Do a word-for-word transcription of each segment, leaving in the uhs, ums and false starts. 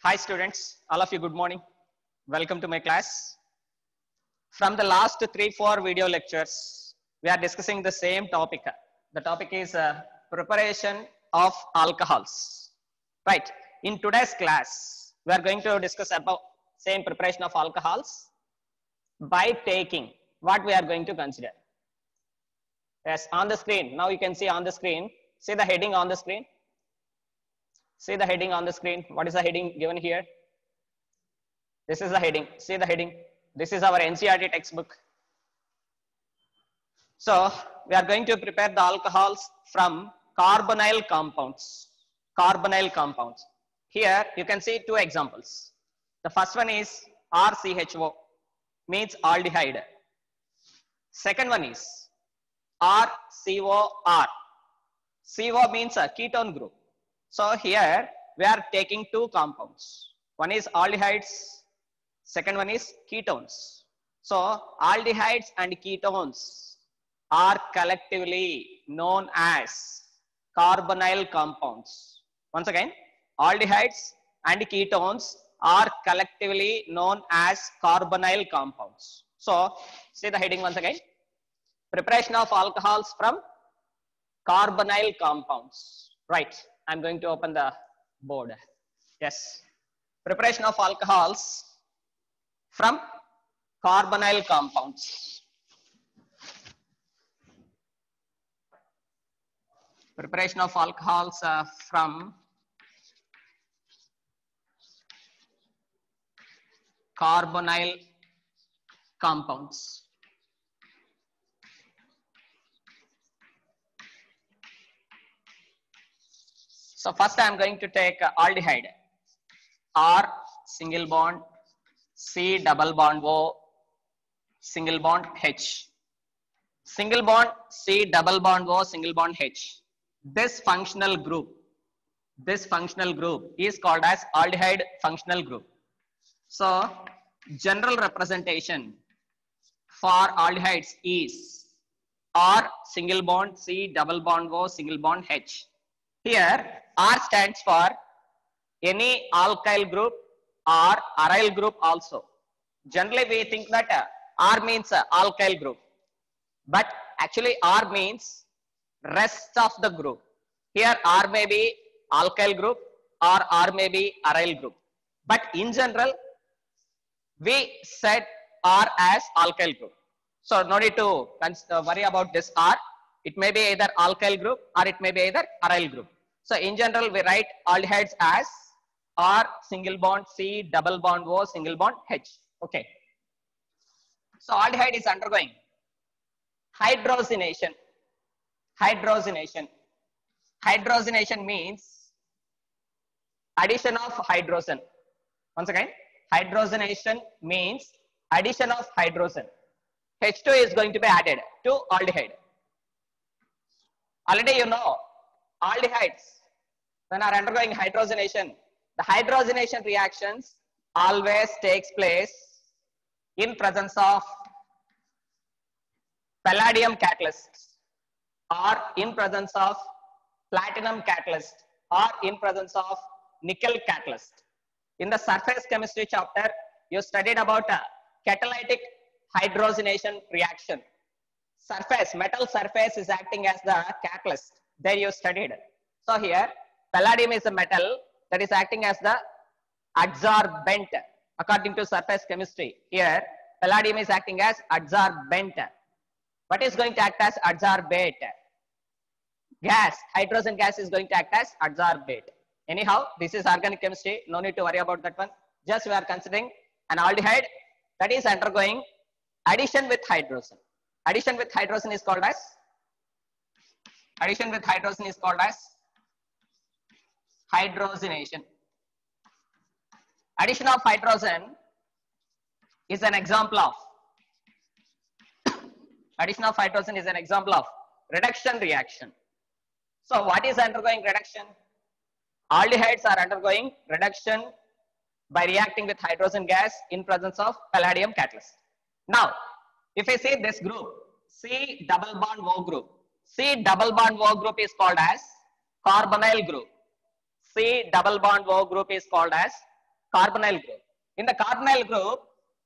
Hi students, all of you good morning. Welcome to my class. From the last three, four video lectures, we are discussing the same topic. The topic is uh, preparation of alcohols. Right. In today's class, we are going to discuss about same preparation of alcohols by taking what we are going to consider. Yes, on the screen. Now you can see on the screen. See the heading on the screen. See the heading on the screen. What is the heading given here? This is the heading. See the heading. This is our N C E R T textbook. So we are going to prepare the alcohols from carbonyl compounds. Carbonyl compounds. Here you can see two examples. The first one is R C H O, means aldehyde. Second one is R C O R. C O means a ketone group. So here we are taking two compounds. One is aldehydes, second one is ketones. So aldehydes and ketones are collectively known as carbonyl compounds. Once again, aldehydes and ketones are collectively known as carbonyl compounds. So see the heading once again. Preparation of alcohols from carbonyl compounds. Right. I'm going to open the board. Yes. Preparation of alcohols from carbonyl compounds. Preparation of alcohols uh, from carbonyl compounds. So first I am going to take uh, aldehyde. R single bond, C double bond O, single bond H. Single bond C double bond O, single bond H. This functional group, this functional group is called as aldehyde functional group. So general representation for aldehydes is R single bond C double bond O, single bond H. Here R stands for any alkyl group or aryl group also. Generally we think that uh, R means uh, alkyl group, but actually R means rest of the group. Here R may be alkyl group or R may be aryl group, but in general we said R as alkyl group. So no need to worry about this R. It may be either alkyl group or it may be either aryl group. So in general, we write aldehydes as R single bond C double bond O single bond H. Okay. So aldehyde is undergoing hydrogenation. Hydrogenation. Hydrogenation means addition of hydrogen. Once again, hydrogenation means addition of hydrogen. H two is going to be added to aldehyde. Already you know aldehydes, when are undergoing hydrogenation, the hydrogenation reactions always takes place in presence of palladium catalyst or in presence of platinum catalyst or in presence of nickel catalyst. In the surface chemistry chapter, you studied about a catalytic hydrogenation reaction. Surface, metal surface is acting as the catalyst. There you studied. So here, palladium is a metal that is acting as the adsorbent according to surface chemistry. Here, palladium is acting as adsorbent. What is going to act as adsorbate? Gas, hydrogen gas is going to act as adsorbate. Anyhow, this is organic chemistry. No need to worry about that one. Just we are considering an aldehyde that is undergoing addition with hydrogen. Addition with hydrogen is called as Addition with hydrogen is called as hydrogenation. Addition of hydrogen is an example of addition of hydrogen is an example of reduction reaction. So what is undergoing reduction? Aldehydes are undergoing reduction by reacting with hydrogen gas in presence of palladium catalyst. Now, if I say this group, C double bond O group, C double bond O group is called as carbonyl group. C double bond O group is called as carbonyl group. In the carbonyl group,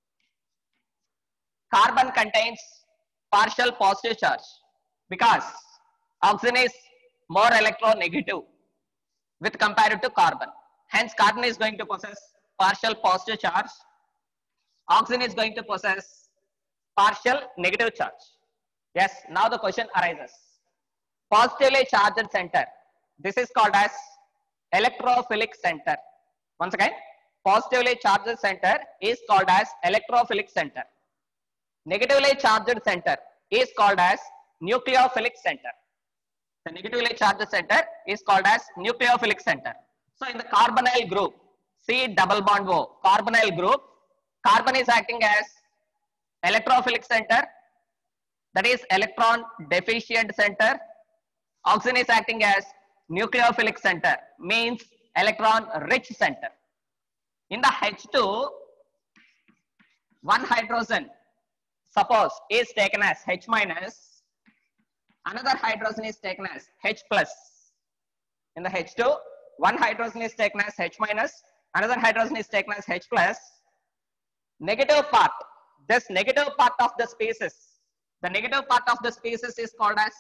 carbon contains partial positive charge because oxygen is more electronegative with compared to carbon. Hence, carbon is going to possess partial positive charge. Oxygen is going to possess partial negative charge. Yes, now the question arises. Positively charged center. This is called as electrophilic center. Once again, positively charged center is called as electrophilic center. Negatively charged center is called as nucleophilic center. The negatively charged center is called as nucleophilic center. So in the carbonyl group, C double bond O, carbonyl group, carbon is acting as electrophilic center, that is electron deficient center. Oxygen is acting as nucleophilic center, means electron rich center. In the H two, one hydrogen suppose is taken as H minus, another hydrogen is taken as H plus. In the H two, one hydrogen is taken as H minus, another hydrogen is taken as H plus. Negative part, this negative part of the species, the negative part of the species is called as,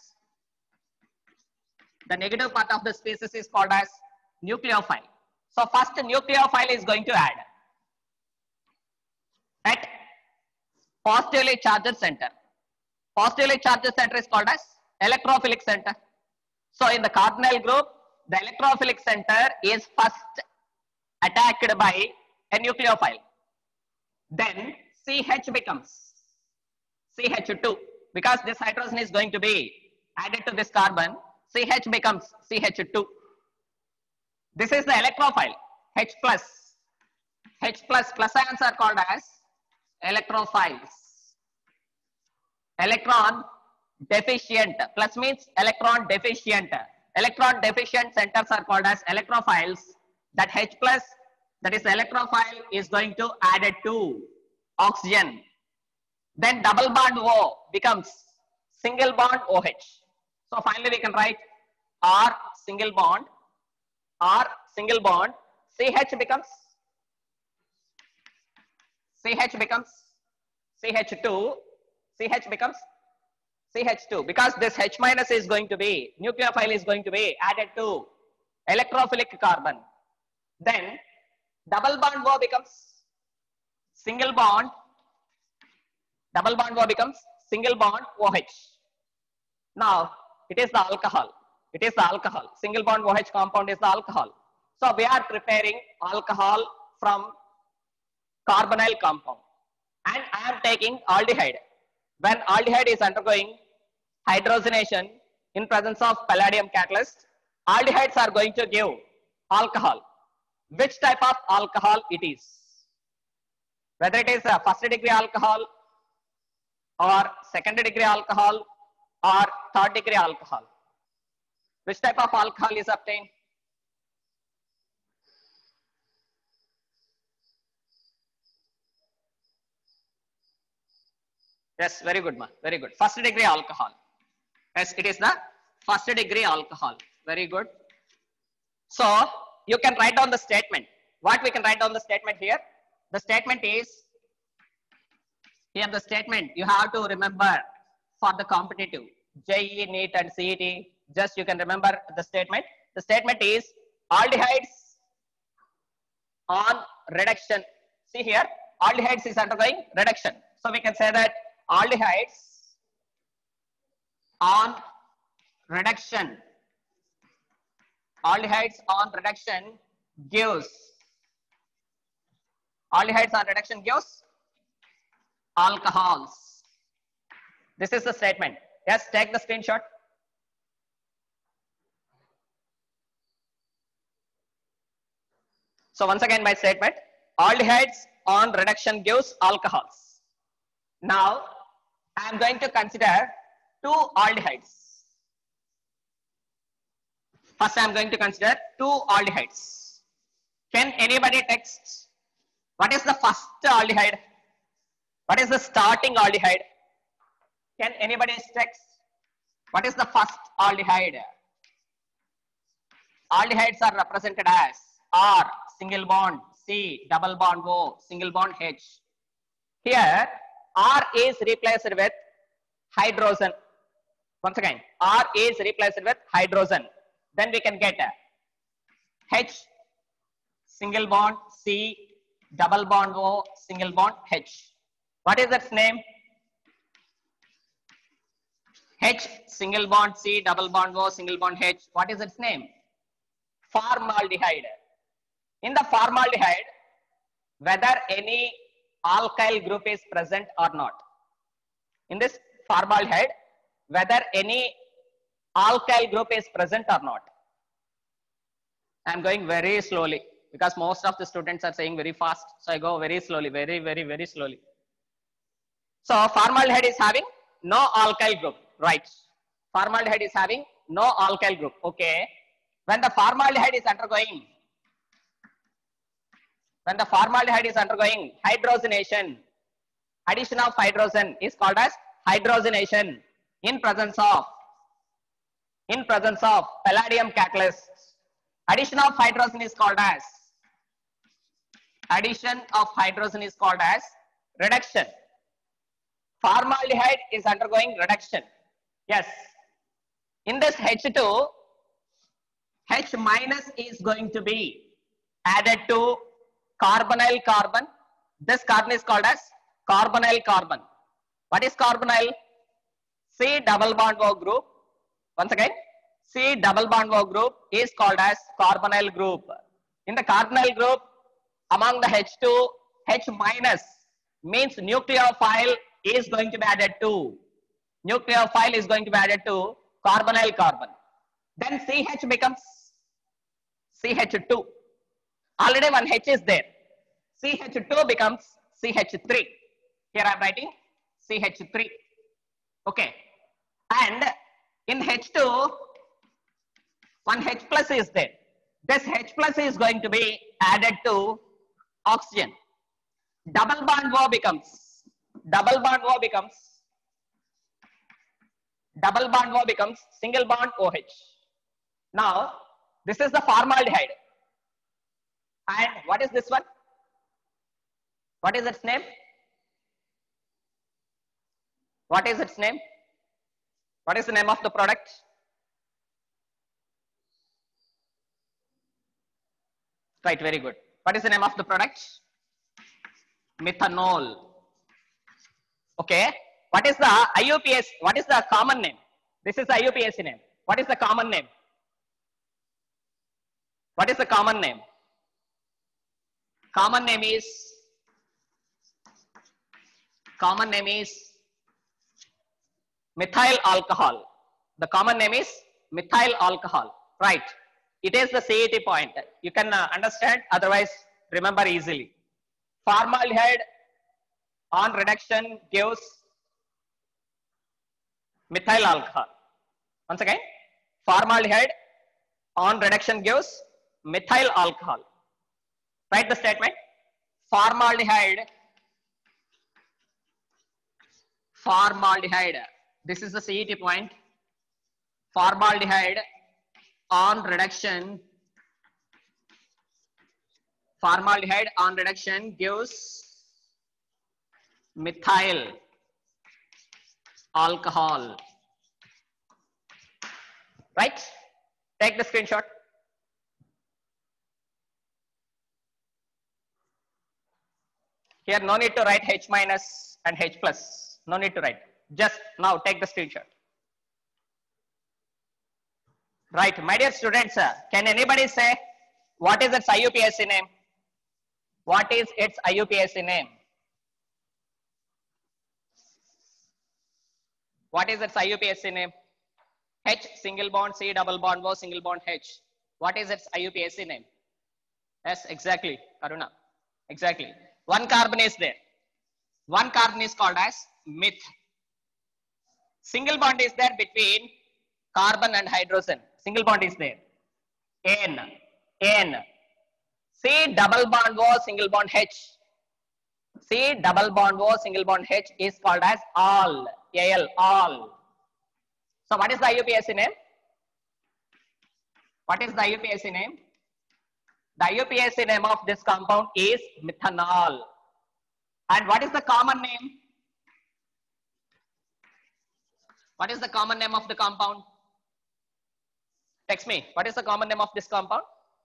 the negative part of the species is called as nucleophile. So first nucleophile is going to add at positively charged center. Positively charged center is called as electrophilic center. So in the carbonyl group, the electrophilic center is first attacked by a nucleophile. Then C H becomes C H two, because this hydrogen is going to be added to this carbon. C H becomes C H two. This is the electrophile. H plus. H plus plus ions are called as electrophiles. Electron deficient. Plus means electron deficient. Electron deficient centers are called as electrophiles. That H plus, that is electrophile, is going to add it to oxygen. Then double bond O becomes single bond OH. So finally we can write R single bond, R single bond, C H becomes, C H becomes C H two, C H becomes C H two, because this H minus is going to be, nucleophile is going to be added to electrophilic carbon. Then double bond O becomes single bond, double bond O becomes single bond OH. Now it is the alcohol, it is the alcohol, single bond OH compound is the alcohol. So we are preparing alcohol from carbonyl compound, and I am taking aldehyde. When aldehyde is undergoing hydrogenation in presence of palladium catalyst, aldehydes are going to give alcohol. Which type of alcohol it is? Whether it is a first degree alcohol or second degree alcohol or third degree alcohol. Which type of alcohol is obtained? Yes, very good, man. Very good. First degree alcohol. Yes, it is the first degree alcohol. Very good. So you can write down the statement. What we can write down the statement here? The statement is, here the statement you have to remember for the competitive J E E, NEET and C E T. Just you can remember the statement. The statement is aldehydes on reduction. See here, aldehydes is undergoing reduction. So we can say that aldehydes on reduction, aldehydes on reduction gives, aldehydes on reduction gives alcohols. This is the statement. Yes, take the screenshot. So once again my statement, aldehydes on reduction gives alcohols. Now I am going to consider two aldehydes. First I am going to consider two aldehydes. Can anybody text what is the first aldehyde? What is the starting aldehyde? Can anybody text what is the first aldehyde? Aldehydes are represented as R single bond C, double bond O, single bond H. Here, R is replaced with hydrogen. Once again, R is replaced with hydrogen. Then we can get H, single bond C, double bond O, single bond H. What is its name? H, single bond C, double bond O, single bond H. What is its name? Formaldehyde. In the formaldehyde, whether any alkyl group is present or not. In this formaldehyde, whether any alkyl group is present or not. I am going very slowly because most of the students are saying very fast. So I go very slowly, very, very, very slowly. So formaldehyde is having no alkyl group, right? Formaldehyde is having no alkyl group, okay. When the formaldehyde is undergoing, when the formaldehyde is undergoing hydrogenation, addition of hydrogen is called as hydrogenation in presence of, in presence of palladium catalyst. Addition of hydrogen is called as, addition of hydrogen is called as reduction. Formaldehyde is undergoing reduction. Yes. In this H two, H minus is going to be added to carbonyl carbon. This carbon is called as carbonyl carbon. What is carbonyl? C double bond O group. Once again, C double bond O group is called as carbonyl group. In the carbonyl group, among the H two, H minus means nucleophile is going to be added to. Nucleophile is going to be added to carbonyl carbon. Then C H becomes C H two. Already one H is there. C H two becomes C H three. Here I am writing C H three. Okay. And in H two, one H plus is there. This H plus is going to be added to oxygen. Double bond O becomes, double bond O becomes, double bond O becomes single bond O H. Now, this is the formaldehyde. And what is this one? What is its name? What is its name? What is the name of the product? Right, very good. What is the name of the product? Methanol. Okay. What is the I U P A C? What is the common name? This is the I U P A C name. What is the common name? What is the common name? Common name is, common name is methyl alcohol. The common name is methyl alcohol. Right. It is the C E T point. You can uh, understand, otherwise remember easily. Formaldehyde on reduction gives methyl alcohol. Once again, formaldehyde on reduction gives methyl alcohol. Write the statement. Formaldehyde, formaldehyde. This is the C E T point. Formaldehyde on reduction, formaldehyde on reduction gives methyl alcohol. Right? Take the screenshot. Here no need to write H minus and H plus. No need to write. Just now take the screenshot. Right, my dear students, can anybody say what is its I U P A C name? What is its I U P A C name? What is its I U P A C name? H single bond C double bond O single bond H. What is its I U P A C name? Yes, exactly, Karuna. Exactly. One carbon is there. One carbon is called as meth. Single bond is there between carbon and hydrogen. Single bond is there. N. N. C double bond O single bond H. C double bond O single bond H is called as all. A L. All. So what is the I U P A C name? What is the I U P A C name? The I U P A C name of this compound is methanol. And what is the common name? What is the common name of the compound? Text me. What is the common name of this compound?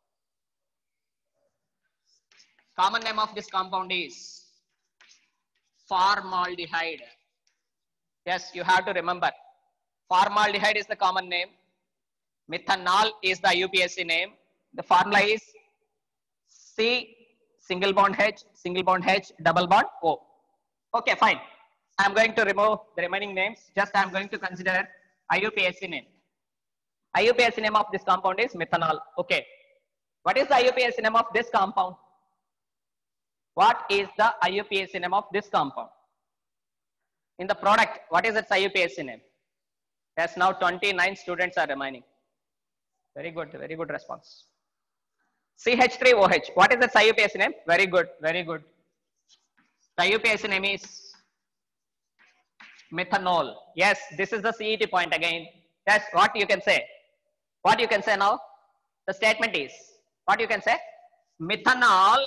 Common name of this compound is formaldehyde. Yes, you have to remember. Formaldehyde is the common name. Methanol is the I U P A C name. The formula is C single bond H, single bond H, double bond O. Okay, fine. I am going to remove the remaining names. Just I am going to consider I U P A C name. I U P A C name of this compound is methanol. Okay. What is the I U P A C name of this compound? What is the I U P A C name of this compound? In the product, what is its I U P A C name? Yes, now twenty-nine students are remaining. Very good, very good response. C H three O H. What is its I U P A C name? Very good, very good. The I U P A C name is methanol. Yes, this is the C E T point again. Yes, what you can say? What you can say now? The statement is, what you can say? Methanol.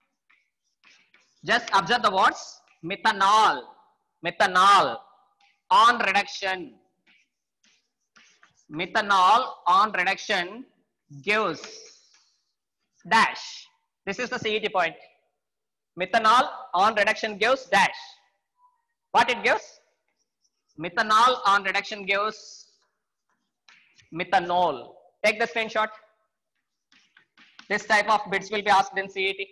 Just observe the words. Methanol. Methanol on reduction. Methanol on reduction gives dash. This is the C E T point. Methanol on reduction gives dash. What it gives? Methanol on reduction gives methanol. Take the screenshot. This type of bits will be asked in C E T.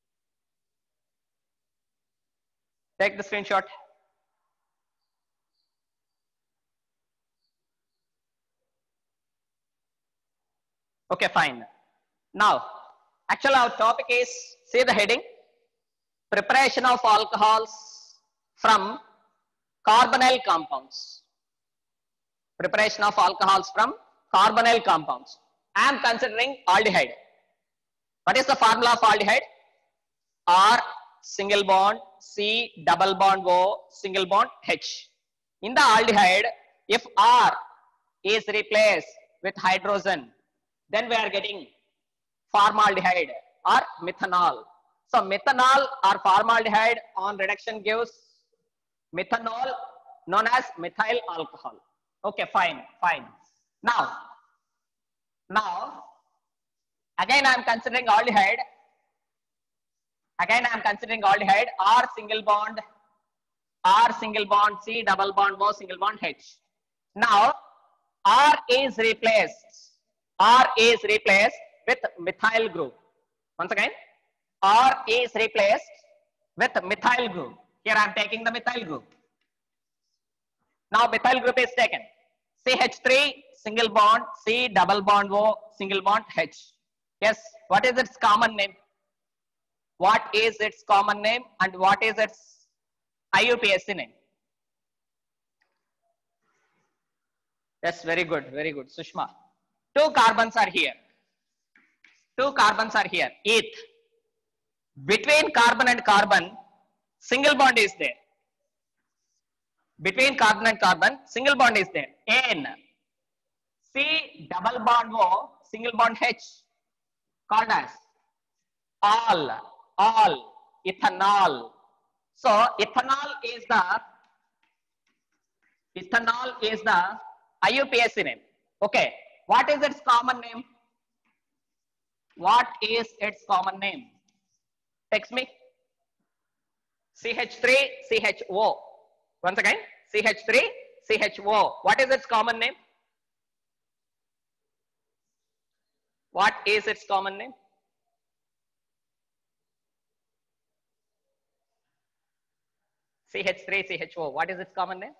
Take the screenshot. Okay, fine. Now, actually our topic is, see the heading, preparation of alcohols from carbonyl compounds. Preparation of alcohols from carbonyl compounds. I am considering aldehyde. What is the formula of aldehyde? R single bond, C double bond O, single bond H. In the aldehyde, if R is replaced with hydrogen, then we are getting formaldehyde or methanol. So methanol or formaldehyde on reduction gives methanol known as methyl alcohol. Okay, fine, fine. Now, now, again I am considering aldehyde. Again I am considering aldehyde, R single bond, R single bond, C double bond, O single bond, H. Now, R is replaced, R is replaced with methyl group. Once again, R is replaced with methyl group. Here I am taking the methyl group. Now methyl group is taken. C H three single bond, C double bond O, single bond H. Yes, what is its common name? What is its common name and what is its I U P A C name? Yes, very good, very good, Sushma. Two carbons are here. Two carbons are here. Eth. Between carbon and carbon, single bond is there. Between carbon and carbon, single bond is there. N. C double bond O, single bond H, called as all, all, ethanol. So ethanol is the ethanol is the I U P A C name. Okay. What is its common name? What is its common name? Text me. C H three C H O. Once again, C H three C H O. What is its common name? What is its common name? C H three C H O. What is its common name?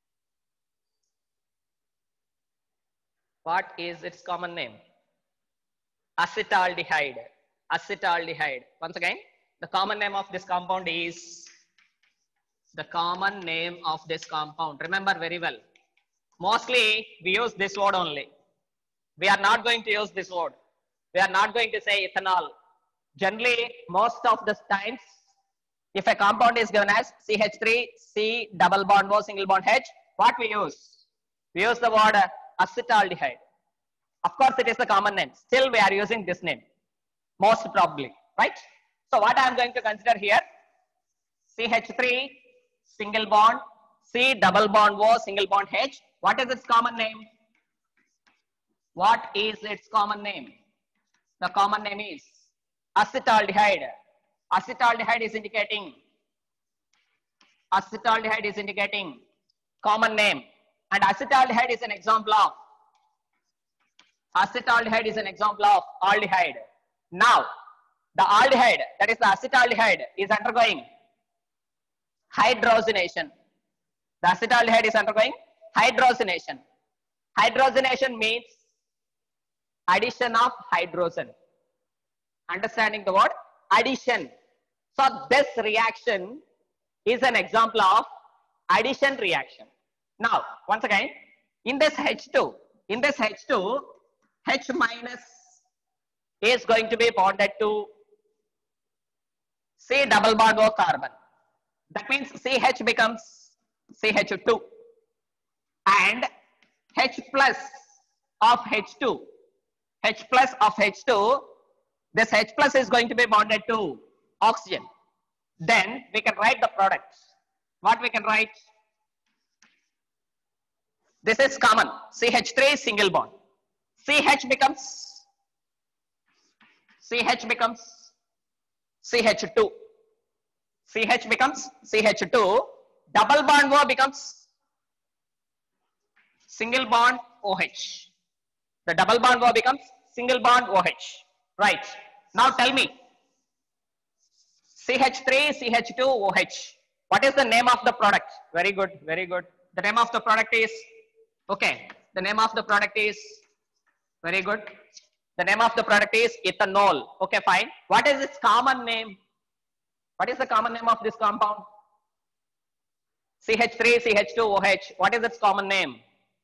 What is its common name? Acetaldehyde. Acetaldehyde. Once again, the common name of this compound is the common name of this compound. Remember very well. Mostly we use this word only. We are not going to use this word. We are not going to say ethanol. Generally, most of the times, if a compound is given as C H three C double bond O single bond H, what we use? We use the word acetaldehyde. Of course, it is the common name. Still, we are using this name. Most probably, right? So what I am going to consider here, C H three, single bond, C double bond O, single bond H. What is its common name? What is its common name? The common name is acetaldehyde. Acetaldehyde is indicating, acetaldehyde is indicating common name. And acetaldehyde is an example of, acetaldehyde is an example of aldehyde. Now, the aldehyde, that is the acetaldehyde, is undergoing hydrogenation. The acetaldehyde is undergoing hydrogenation. Hydrogenation means addition of hydrogen. Understanding the word addition. So this reaction is an example of addition reaction. Now, once again, in this H two, in this H two, H minus is going to be bonded to C double bond O carbon. That means C H becomes C H two and H plus of H two, H plus of H two, this H plus is going to be bonded to oxygen. Then we can write the product. What we can write? This is common, C H three single bond. C H becomes, C H becomes C H two. C H becomes C H two. Double bond O becomes single bond O H. The double bond O becomes single bond O H. Right. Now tell me, C H three, C H two, O H. What is the name of the product? Very good, very good. The name of the product is, okay, the name of the product is, very good. The name of the product is ethanol. Okay, fine. What is its common name? What is the common name of this compound? C H three, C H two, O H. What is its common name?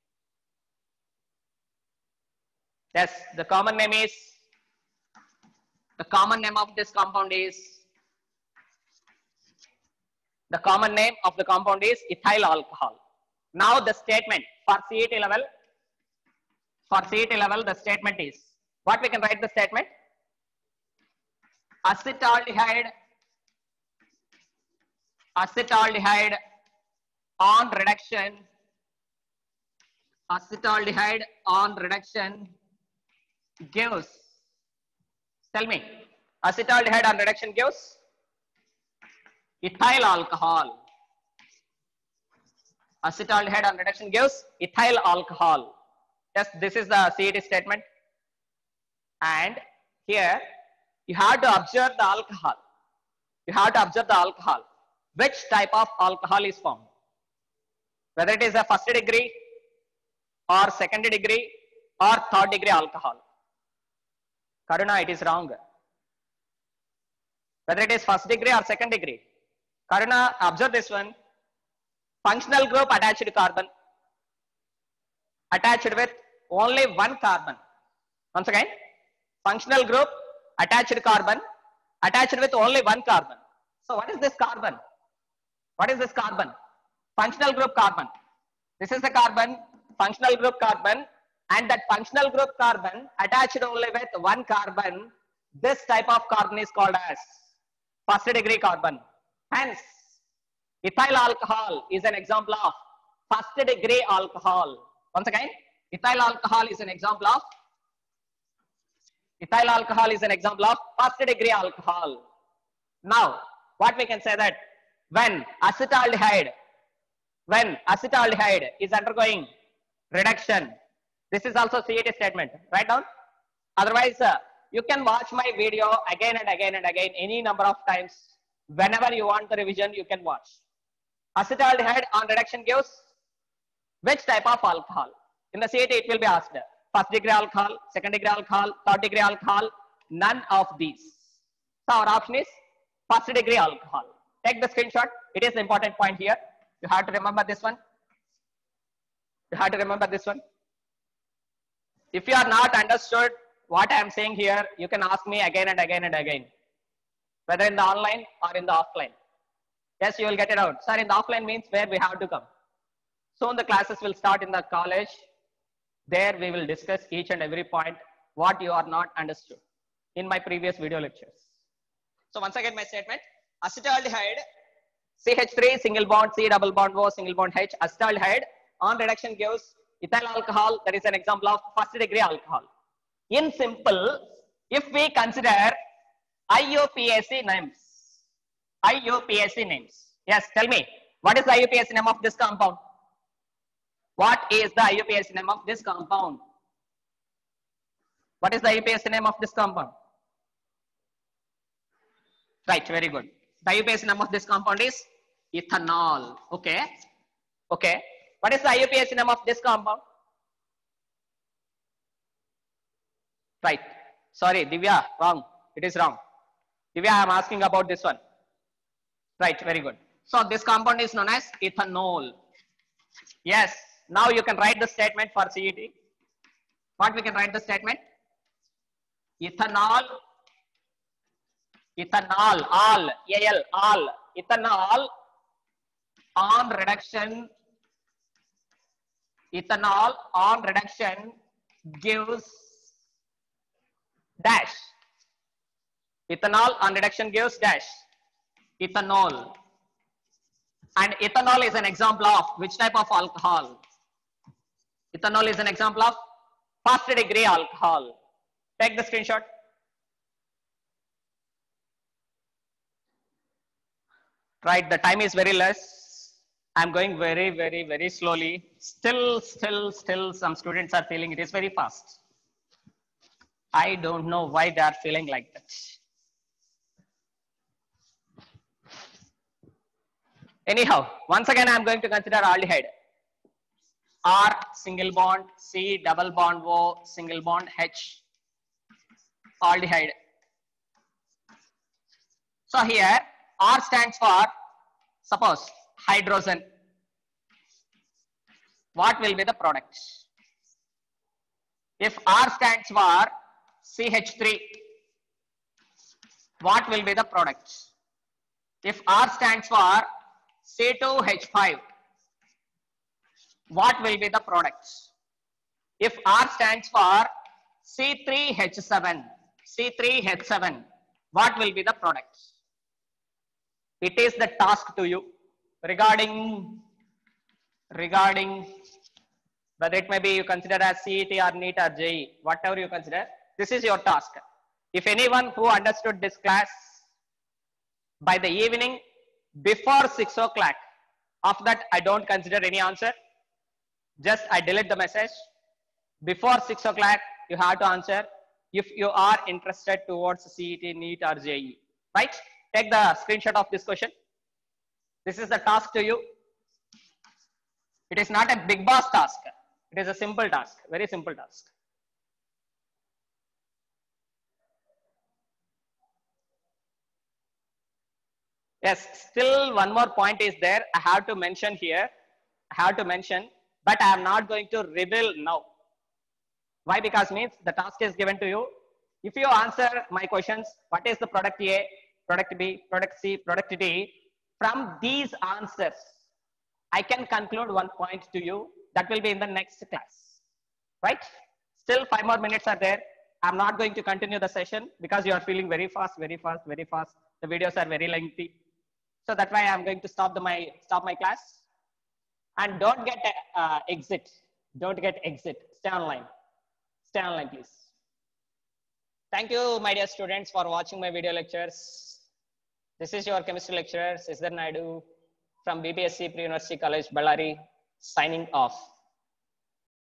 Yes, the common name is, the common name of this compound is, the common name of the compound is ethyl alcohol. Now the statement for C E T level, for C E T level, the statement is, what we can write the statement? Acetaldehyde, acetaldehyde on reduction, acetaldehyde on reduction gives, tell me, acetaldehyde on reduction gives ethyl alcohol. Acetaldehyde on reduction gives ethyl alcohol. Yes, this is the C E T statement. And here you have to observe the alcohol. You have to observe the alcohol. Which type of alcohol is formed? Whether it is a first degree or second degree or third degree alcohol. Karuna, it is wrong. Whether it is first degree or second degree. Karuna, observe this one. Functional group attached to carbon. Attached with only one carbon. Once again, functional group attached to carbon. Attached with only one carbon. So what is this carbon? What is this carbon? Functional group carbon. This is the carbon, functional group carbon, and that functional group carbon attached only with one carbon. This type of carbon is called as first degree carbon. Hence, ethyl alcohol is an example of first degree alcohol. Once again, ethyl alcohol is an example of, ethyl alcohol is an example of first degree alcohol. Now, what we can say that when acetaldehyde, when acetaldehyde is undergoing reduction, this is also C E T statement. Write down. Otherwise, uh, you can watch my video again and again and again any number of times. Whenever you want the revision, you can watch. Acetaldehyde on reduction gives which type of alcohol? In the C E T, it will be asked. First degree alcohol, second degree alcohol, third degree alcohol, none of these. So our option is first degree alcohol. Take the screenshot. It is the important point here. You have to remember this one. You have to remember this one. If you are not understood what I am saying here, you can ask me again and again and again. Whether in the online or in the offline. Yes, you will get it out. Sir, in the offline means where we have to come. Soon the classes will start in the college. There we will discuss each and every point what you are not understood. in my previous video lectures. So once again, my statement: acetaldehyde, C H three single bond, C double bond O, single bond H. Acetaldehyde on reduction gives ethyl alcohol. That is an example of first degree alcohol. In simple, if we consider I U P A C names, I U P A C names. Yes, tell me, what is the I U P A C name of this compound? What is the I U P A C name of this compound? What is the I U P A C name of this compound? Right, very good. The I U P A C name of this compound is ethanol. Okay. Okay. What is the I U P A C name of this compound? Right. Sorry, Divya, wrong. It is wrong. Divya, I am asking about this one. Right, very good. So this compound is known as ethanol. Yes. Now you can write the statement for C E T. What we can write the statement? Ethanol. Ethanol, all, A L, all, ethanol on reduction, ethanol on reduction gives dash. Ethanol on reduction gives dash. Ethanol. And ethanol is an example of which type of alcohol? Ethanol is an example of first degree alcohol. Take the screenshot. Right, the time is very less. I'm going very, very, very slowly. Still, still, still, some students are feeling it is very fast. I don't know why they are feeling like that. Anyhow, once again, I'm going to consider aldehyde. R single bond, C double bond O, single bond H, aldehyde. So here, R stands for, suppose, hydrogen. What will be the product? If R stands for C H three, what will be the product? If R stands for C two H five, what will be the product? If R stands for C three H seven, C three H seven, what will be the product? It is the task to you regarding, regarding whether it may be you consider as C E T or NEET or J E E, whatever you consider, this is your task. If anyone who understood this class by the evening before six o'clock, after that I don't consider any answer, just I delete the message. Before six o'clock, you have to answer if you are interested towards C E T, NEET or J E E, right? Take the screenshot of this question. This is the task to you. It is not a big boss task. It is a simple task, very simple task. Yes, still one more point is there. I have to mention here. I have to mention, but I am not going to reveal now. Why? Because means the task is given to you. If you answer my questions, what is the product A, product B, product C, product D, from these answers, I can conclude one point to you that will be in the next class, right? Still five more minutes are there. I'm not going to continue the session because you are feeling very fast, very fast, very fast. The videos are very lengthy. So that's why I'm going to stop the, my, stop my class. And don't get uh, exit. Don't get exit. Stay online. Stay online, please. Thank you, my dear students, for watching my video lectures. This is your chemistry lecturer, Sridhar Naidu from B P S C Pre-University College, Ballari, signing off.